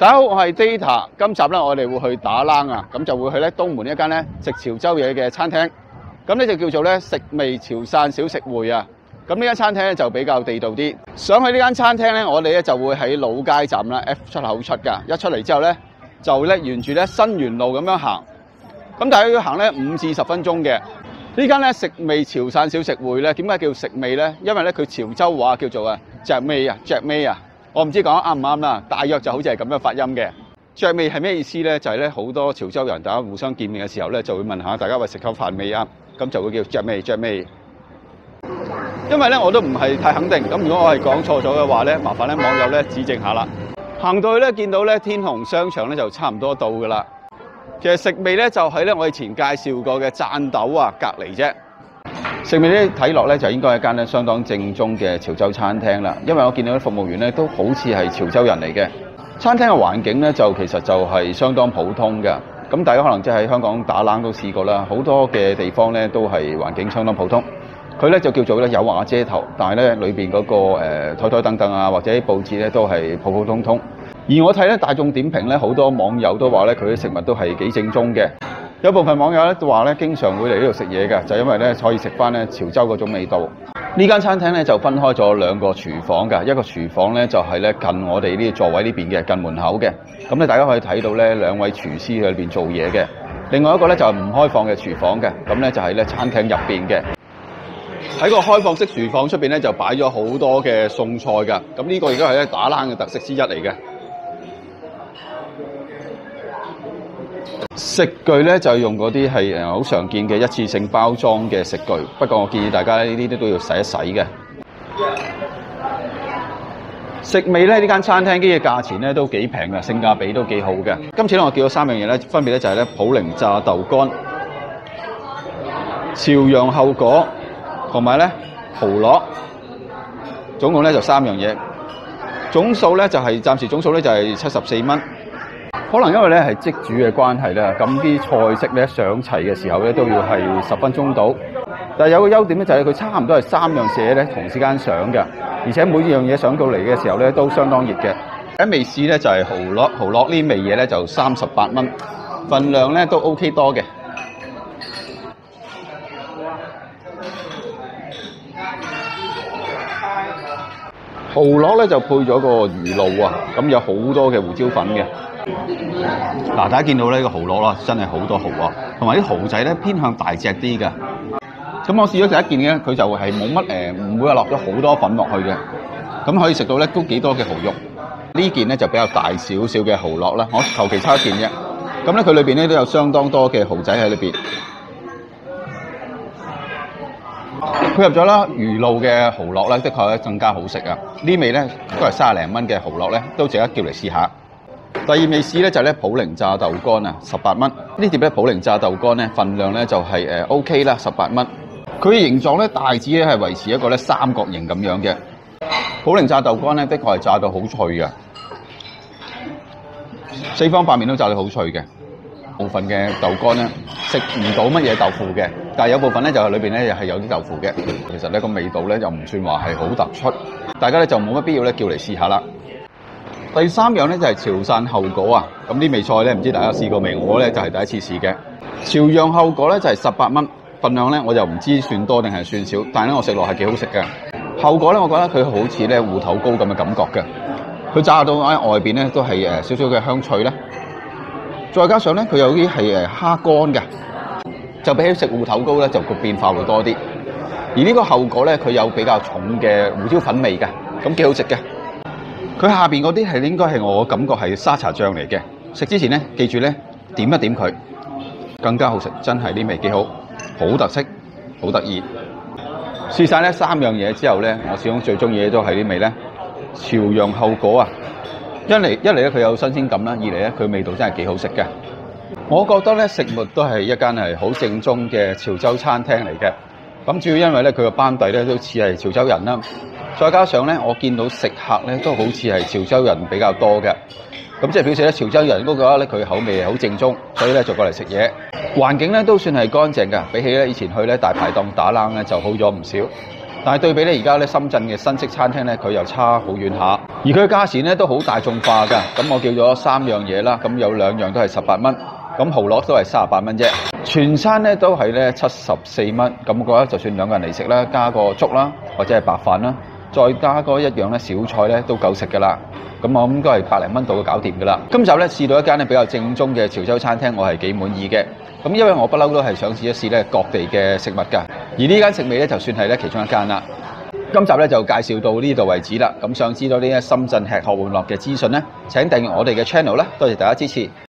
大家好，我係 Data。今集咧，我哋會去打冷啊，咁就會去咧東門一間咧食潮州嘢嘅餐廳。咁呢就叫做咧食味潮汕小食會啊。咁呢間餐廳咧就比較地道啲。想去呢間餐廳咧，我哋咧就會喺老街站啦 F 出口出㗎。一出嚟之後咧，就咧沿住咧新園路咁樣行。咁大家要行咧5至10分鐘嘅。呢間咧食味潮汕小食會咧，點解叫食味咧？因為咧佢潮州話叫做隻味啊，隻味啊。我唔知講啱唔啱啦，大約就好似係咁樣發音嘅。隻味係咩意思咧？就係咧好多潮州人大家互相見面嘅時候咧，就會問下大家話食口飯未啊？咁就會叫隻味隻味。因為咧我都唔係太肯定，咁如果我係講錯咗嘅話咧，麻煩咧網友咧指正下啦。行到去咧見到咧天虹商場咧就差唔多到㗎啦。其實食味咧就喺咧我以前介紹過嘅贊豆啊隔離啫。食味咧睇落咧就應該係一間咧相當正宗嘅潮州餐廳啦，因為我見到啲服務員咧都好似係潮州人嚟嘅。餐廳嘅環境咧就其實就係相當普通嘅，咁大家可能即係喺香港打冷都試過啦，好多嘅地方咧都係環境相當普通。佢咧就叫做咧有瓦遮頭，但係咧裏邊嗰個台台凳凳啊或者佈置咧都係普普通通。而我睇咧大眾點評咧好多網友都話咧佢啲食物都係幾正宗嘅。有部分網友咧都話咧，經常會嚟呢度食嘢嘅，就因為咧可以食翻咧潮州嗰種味道。呢間餐廳咧就分開咗2個廚房㗎，一個廚房咧就係咧近我哋呢個座位呢邊嘅，近門口嘅。咁咧大家可以睇到咧2位廚師喺裏邊做嘢嘅。另外一個咧就係唔開放嘅廚房嘅，咁咧就係咧餐廳入邊嘅。喺個開放式廚房出邊咧就擺咗好多嘅餸菜㗎。咁呢個亦都係咧打冷嘅特色之一嚟嘅。食具咧就用嗰啲係好常見嘅一次性包裝嘅食具，不過我建議大家呢啲都要洗一洗嘅。食味咧呢間餐廳嘅價錢咧都幾平嘅，性價比都幾好嘅。今次咧我叫咗3樣嘢咧，分別咧就係咧普寧炸豆乾、潮陽後果同埋咧蠔螺，總共咧就3樣嘢，總數咧就係暫時總數咧就係74蚊。可能因為咧係即煮嘅關係咧，咁啲菜式咧上齊嘅時候咧都要係10分鐘到。但係有個優點咧就係佢差唔多係3樣嘢咧同時間上嘅，而且每樣嘢上到嚟嘅時候咧都相當熱嘅。喺味市咧就係蠔螺呢味嘢咧就38蚊，份量咧都 OK 多嘅。蠔螺咧就配咗個魚露啊，咁有好多嘅胡椒粉嘅。嗱，大家見到呢個蠔螺啦，真係好多蠔啊，同埋啲蠔仔咧偏向大隻啲嘅。咁我試咗第一件嘅，佢就係冇乜唔會話落咗好多粉落去嘅，咁可以食到咧都幾多嘅蠔肉。呢件咧就比較大少少嘅蠔螺啦，我求其差一件啫。咁咧佢裏邊咧都有相當多嘅蠔仔喺裏邊。配合咗啦魚露嘅蠔螺咧，的確咧更加好食啊！呢味咧都係30零蚊嘅蠔螺咧，都值得叫嚟試下。第二味試咧就係咧普寧炸豆乾啊，18蚊。呢碟咧普寧炸豆乾咧份量咧就係OK 啦，18蚊。佢嘅形狀咧大致咧係維持一個咧三角形咁樣嘅。普寧炸豆乾咧的確係炸到好脆嘅，4方8面都炸到好脆嘅。部分嘅豆乾咧食唔到乜嘢豆腐嘅，但係有部分咧就係裏邊咧又係有啲豆腐嘅。其實咧個味道咧又唔算話係好突出，大家咧就冇乜必要咧叫嚟試下啦。第3樣咧就係潮汕後果啊，咁呢味菜咧唔知大家試過未？我咧就係第一次試嘅。潮陽後果咧就係18蚊，份量咧我就唔知算多定係算少，但係咧我食落係幾好食嘅。後果咧我覺得佢好似咧芋頭糕咁嘅感覺嘅，佢炸到喺外邊咧都係少少嘅香脆咧。再加上咧，佢有啲係蝦乾嘅，就比起食芋頭糕咧，就個變化會多啲。而呢個後果咧，佢有比較重嘅胡椒粉味嘅，咁幾好食嘅。佢下邊嗰啲係應該係我感覺係沙茶醬嚟嘅。食之前咧，記住咧點一點佢，更加好食。真係呢味幾好，好特色，好得意。試晒呢3樣嘢之後咧，我始終最中意嘅都係呢味咧潮陽後果啊！一嚟咧佢有新鮮感啦，二嚟咧佢味道真係幾好食嘅。我覺得咧食物都係一間係好正宗嘅潮州餐廳嚟嘅。咁主要因為咧佢個班底咧都似係潮州人啦，再加上咧我見到食客咧都好似係潮州人比較多嘅。咁即係表示咧潮州人嗰個咧佢口味係好正宗，所以咧就過嚟食嘢。環境咧都算係乾淨㗎，比起咧以前去咧大排檔打冷咧就好咗唔少。但係對比咧而家咧深圳嘅新式餐廳咧佢又差好遠下。 而佢嘅價錢咧都好大眾化㗎。咁我叫咗3樣嘢啦，咁有2樣都係18蚊，咁蠔螺都係38蚊啫。全餐咧都係咧74蚊。咁我覺得就算2個人嚟食啦，加個粥啦，或者係白飯啦，再加嗰一樣咧小菜咧都夠食㗎啦。咁我諗都係100零蚊度就搞掂㗎啦。今集咧試到一間咧比較正宗嘅潮州餐廳，我係幾滿意嘅。咁因為我不嬲都係想試一試咧各地嘅食物㗎，而呢間食味咧就算係咧其中一間啦。今集咧就介紹到呢度為止啦。咁想知道呢啲深圳吃喝玩樂嘅資訊咧，請訂閱我哋嘅 channel啦。多謝大家支持。